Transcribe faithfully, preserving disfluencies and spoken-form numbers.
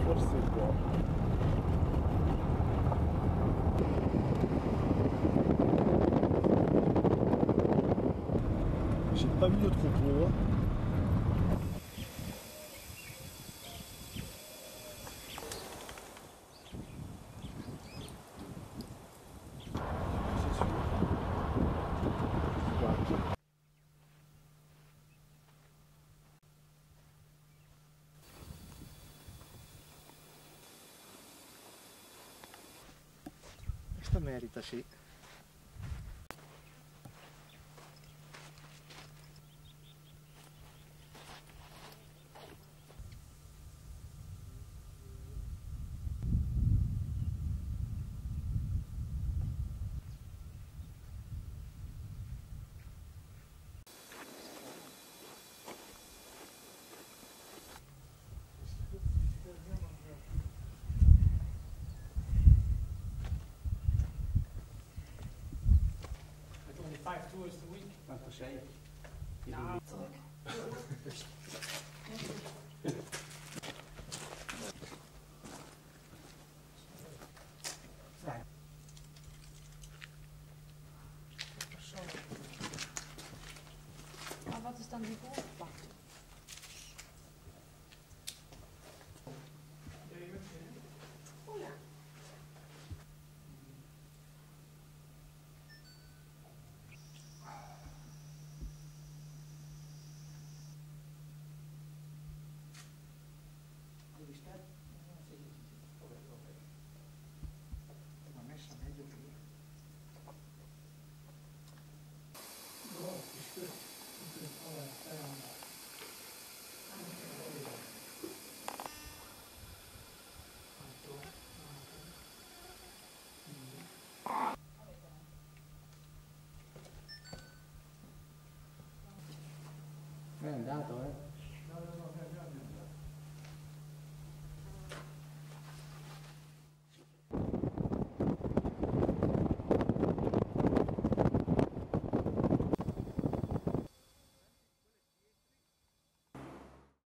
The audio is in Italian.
forse può. J'ai pas mis le troupeau. Questa merita, sì. Five tours a week. Quanto sei? No. Dai. Maar wat is dan die voorpad? Oh ja. L'ho messa meglio prima. È andato, eh?